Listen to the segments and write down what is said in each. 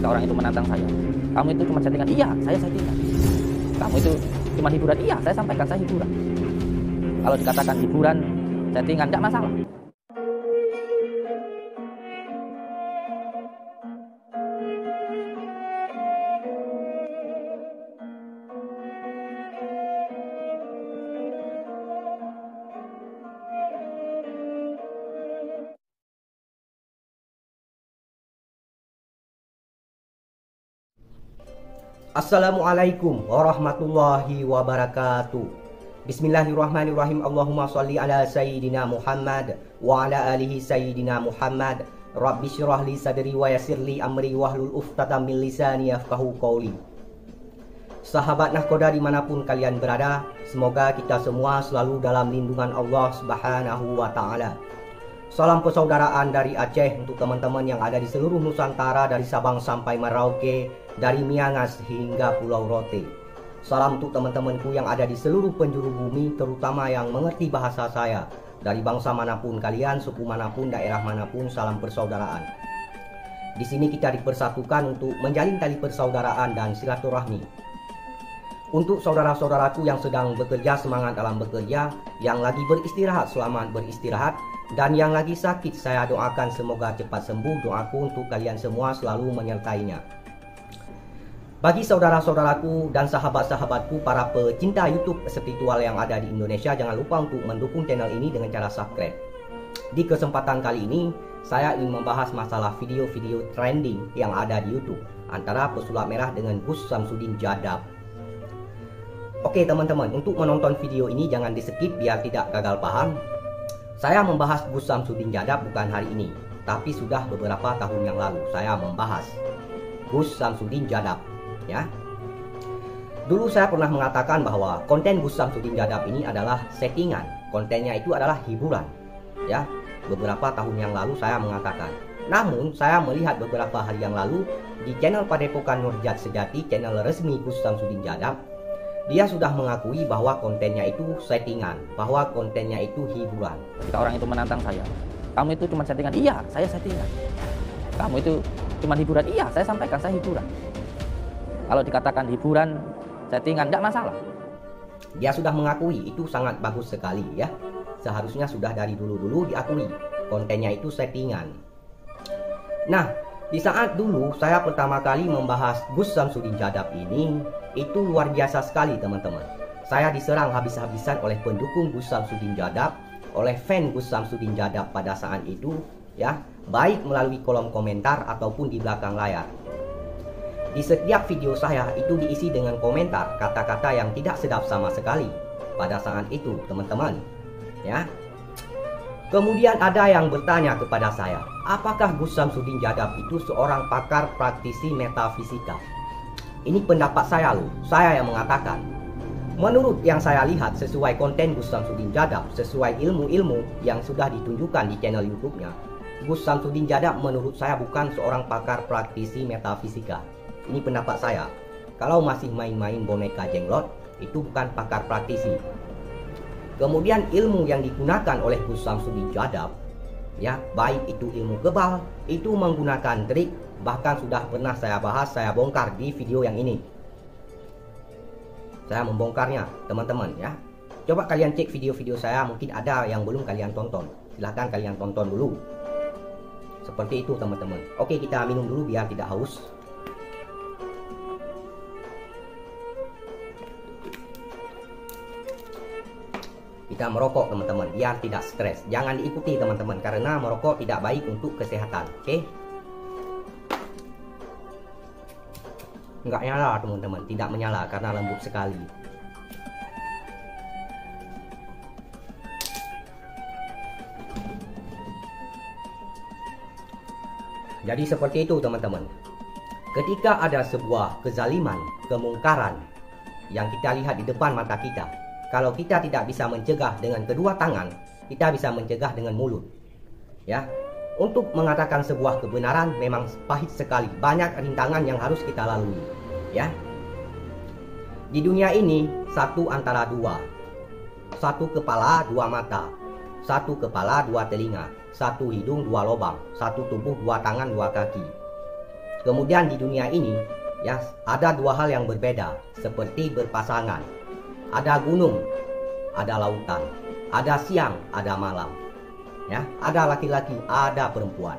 orang itu menantang saya, kamu itu cuma settingan. Iya, saya settingan. Kamu itu cuma hiburan. Iya, saya sampaikan saya hiburan. Kalau dikatakan hiburan, settingan, tidak masalah. Assalamualaikum warahmatullahi wabarakatuh. Bismillahirrahmanirrahim. Allahumma sholli ala sayyidina Muhammad wa ala alihi sayyidina Muhammad. Rabbi syrah li sadri wa yassir li amri wahlul 'uqdatam min lisani yafqahu qawli. Sahabat Nahkoda dimanapun kalian berada, semoga kita semua selalu dalam lindungan Allah Subhanahu wa ta'ala. Salam persaudaraan dari Aceh untuk teman-teman yang ada di seluruh Nusantara, dari Sabang sampai Merauke, dari Miangas hingga Pulau Rote. Salam untuk teman-temanku yang ada di seluruh penjuru bumi, terutama yang mengerti bahasa saya. Dari bangsa manapun kalian, suku manapun, daerah manapun, salam persaudaraan. Di sini kita dipersatukan untuk menjalin tali persaudaraan dan silaturahmi. Untuk saudara-saudaraku yang sedang bekerja, semangat dalam bekerja. Yang lagi beristirahat, selamat beristirahat. Dan yang lagi sakit, saya doakan semoga cepat sembuh. Doaku untuk kalian semua selalu menyertainya. Bagi saudara-saudaraku dan sahabat-sahabatku, para pecinta YouTube spiritual yang ada di Indonesia, jangan lupa untuk mendukung channel ini dengan cara subscribe. Di kesempatan kali ini, saya ingin membahas masalah video-video trending yang ada di YouTube antara pesulap merah dengan Gus Samsudin Jadab. Oke teman-teman, untuk menonton video ini jangan di skip biar tidak gagal paham. Saya membahas Gus Samsudin Jadab bukan hari ini, tapi sudah beberapa tahun yang lalu saya membahas Gus Samsudin Jadab. Ya, dulu saya pernah mengatakan bahwa konten Gus Samsudin Jadab ini adalah settingan, kontennya itu adalah hiburan. Ya, beberapa tahun yang lalu saya mengatakan. Namun saya melihat beberapa hari yang lalu di channel Padepokan Nurjat Sejati, channel resmi Gus Samsudin Jadab, dia sudah mengakui bahwa kontennya itu settingan, bahwa kontennya itu hiburan. Ketika orang itu menantang saya, kamu itu cuma settingan. Iya, saya settingan. Kamu itu cuma hiburan. Iya, saya sampaikan saya hiburan. Kalau dikatakan hiburan, settingan, tidak masalah. Dia sudah mengakui, itu sangat bagus sekali ya. Seharusnya sudah dari dulu-dulu diakui kontennya itu settingan. Nah, di saat dulu saya pertama kali membahas Gus Samsudin Jadab ini, itu luar biasa sekali teman-teman. Saya diserang habis-habisan oleh pendukung Gus Samsudin Jadab, oleh fan Gus Samsudin Jadab pada saat itu ya, baik melalui kolom komentar ataupun di belakang layar. Di setiap video saya itu diisi dengan komentar kata-kata yang tidak sedap sama sekali pada saat itu teman-teman ya. Kemudian ada yang bertanya kepada saya, apakah Gus Samsudin Jadab itu seorang pakar praktisi metafisika? Ini pendapat saya loh, saya yang mengatakan. Menurut yang saya lihat sesuai konten Gus Samsudin Jadab, sesuai ilmu-ilmu yang sudah ditunjukkan di channel YouTube-nya, Gus Samsudin Jadab menurut saya bukan seorang pakar praktisi metafisika. Ini pendapat saya. Kalau masih main-main boneka jenglot, itu bukan pakar praktisi. Kemudian ilmu yang digunakan oleh Gus Samsudin Jadab, ya, baik itu ilmu kebal, itu menggunakan trik, bahkan sudah pernah saya bahas, saya bongkar di video yang ini. Saya membongkarnya, teman-teman ya. Coba kalian cek video-video saya, mungkin ada yang belum kalian tonton. Silahkan kalian tonton dulu. Seperti itu teman-teman. Oke, kita minum dulu biar tidak haus. Kita merokok teman-teman biar tidak stres. Jangan diikuti teman-teman, karena merokok tidak baik untuk kesehatan. Oke? Enggak nyala teman-teman, tidak menyala karena lembut sekali. Jadi seperti itu teman-teman. Ketika ada sebuah kezaliman, kemungkaran yang kita lihat di depan mata kita, kalau kita tidak bisa mencegah dengan kedua tangan, kita bisa mencegah dengan mulut. Ya, untuk mengatakan sebuah kebenaran memang pahit sekali. Banyak rintangan yang harus kita lalui. Ya, di dunia ini satu antara dua. Satu kepala, dua mata. Satu kepala, dua telinga. Satu hidung, dua lubang. Satu tubuh, dua tangan, dua kaki. Kemudian di dunia ini ya ada dua hal yang berbeda seperti berpasangan. Ada gunung, ada lautan, ada siang, ada malam. Ya, ada laki-laki, ada perempuan.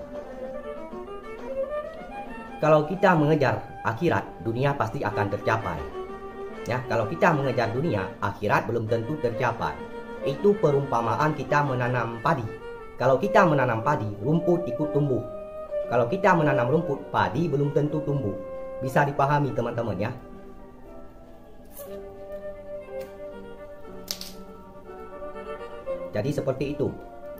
Kalau kita mengejar akhirat, dunia pasti akan tercapai. Ya, kalau kita mengejar dunia, akhirat belum tentu tercapai. Itu perumpamaan kita menanam padi. Kalau kita menanam padi, rumput ikut tumbuh. Kalau kita menanam rumput, padi belum tentu tumbuh. Bisa dipahami teman-teman ya. Jadi seperti itu.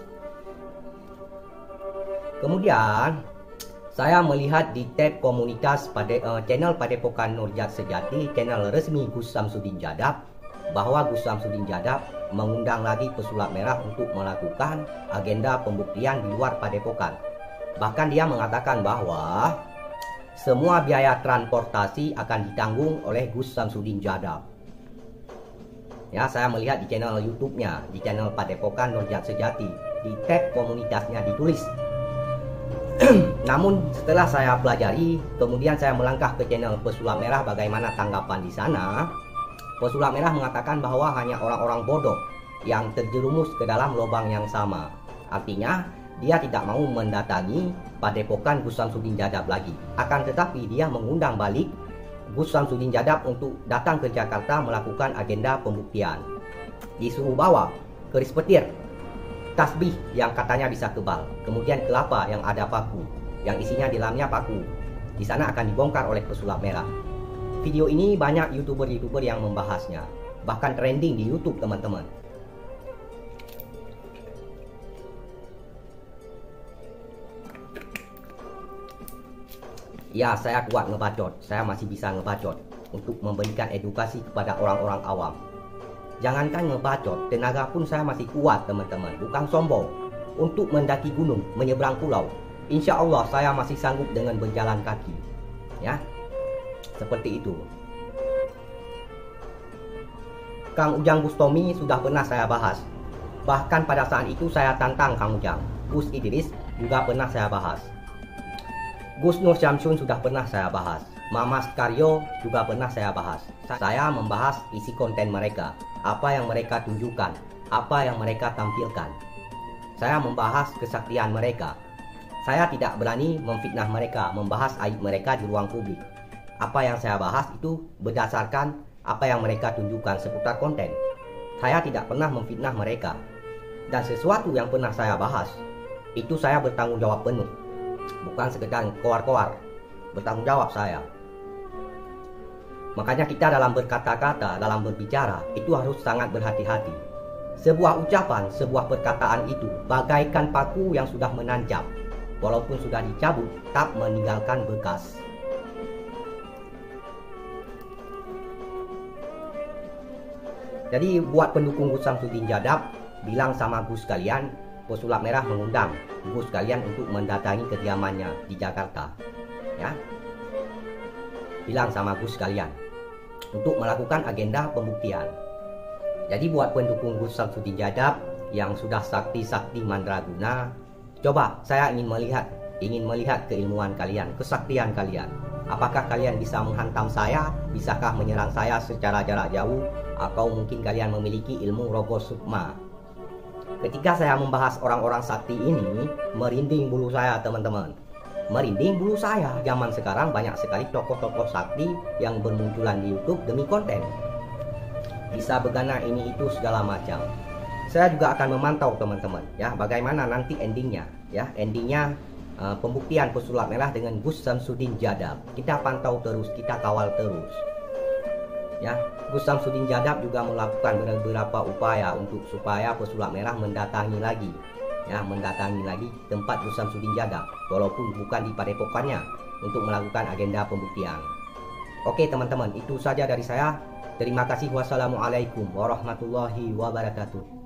Kemudian saya melihat di tab komunitas pada channel Padepokan Nurjat Sejati, channel resmi Gus Samsudin Jadab, bahwa Gus Samsudin Jadab mengundang lagi pesulap merah untuk melakukan agenda pembuktian di luar Padepokan. Bahkan dia mengatakan bahwa semua biaya transportasi akan ditanggung oleh Gus Samsudin Jadab. Ya, saya melihat di channel YouTube-nya, di channel Padepokan Nurjat Sejati, di tab komunitasnya ditulis. Namun setelah saya pelajari, kemudian saya melangkah ke channel Pesulap Merah bagaimana tanggapan di sana. Pesulap Merah mengatakan bahwa hanya orang-orang bodoh yang terjerumus ke dalam lubang yang sama. Artinya dia tidak mau mendatangi Padepokan Gus Samsudin Jadab lagi. Akan tetapi dia mengundang balik Gus Samsudin Jadab untuk datang ke Jakarta melakukan agenda pembuktian. Disuruh bawa keris petir, tasbih yang katanya bisa kebal, kemudian kelapa yang ada paku, yang isinya di dalamnya paku. Di sana akan dibongkar oleh Pesulap Merah. Video ini banyak YouTuber yang membahasnya, bahkan trending di YouTube teman-teman. Ya, saya kuat ngebacot, saya masih bisa ngebacot untuk memberikan edukasi kepada orang-orang awam. Jangankan ngebacot, tenaga pun saya masih kuat teman-teman, bukan sombong. Untuk mendaki gunung, menyeberang pulau, insya Allah saya masih sanggup dengan berjalan kaki. Ya, seperti itu. Kang Ujang Bustomi sudah pernah saya bahas. Bahkan pada saat itu saya tantang Kang Ujang. Gus Idris juga pernah saya bahas. Gus Nur Syamsun sudah pernah saya bahas. Mamas Karyo juga pernah saya bahas. Saya membahas isi konten mereka, apa yang mereka tunjukkan, apa yang mereka tampilkan. Saya membahas kesaktian mereka. Saya tidak berani memfitnah mereka, membahas aib mereka di ruang publik. Apa yang saya bahas itu berdasarkan apa yang mereka tunjukkan seputar konten. Saya tidak pernah memfitnah mereka. Dan sesuatu yang pernah saya bahas, itu saya bertanggung jawab penuh. Bukan sekedar koar-koar, bertanggung jawab saya. Makanya kita dalam berkata-kata, dalam berbicara, itu harus sangat berhati-hati. Sebuah ucapan, sebuah perkataan itu bagaikan paku yang sudah menancap. Walaupun sudah dicabut, tak meninggalkan bekas. Jadi buat pendukung Gus Samsudin Jadab, bilang sama Gus kalian, Pesulap Merah mengundang Gus kalian untuk mendatangi kediamannya di Jakarta. Ya, bilang sama Gus kalian untuk melakukan agenda pembuktian. Jadi buat pendukung Gus Samsudin Jadab yang sudah sakti-sakti mandraguna, coba saya ingin melihat keilmuan kalian, kesaktian kalian. Apakah kalian bisa menghantam saya? Bisakah menyerang saya secara jarak jauh? Atau mungkin kalian memiliki ilmu rogo sukma? Ketika saya membahas orang-orang sakti ini, merinding bulu saya teman-teman. Merinding bulu saya. Zaman sekarang banyak sekali tokoh-tokoh sakti yang bermunculan di YouTube demi konten. Bisa begana ini itu segala macam. Saya juga akan memantau teman-teman ya, bagaimana nanti endingnya ya, endingnya pembuktian Pesulap Merah dengan Gus Samsudin Jadab. Kita pantau terus, kita kawal terus. Ya, Gus Samsudin Jadab juga melakukan beberapa upaya untuk supaya Pesulap Merah mendatangi lagi tempat Gus Samsudin Jadab, walaupun bukan di padepokannya, untuk melakukan agenda pembuktian. Oke teman-teman, itu saja dari saya. Terima kasih. Wassalamualaikum warahmatullahi wabarakatuh.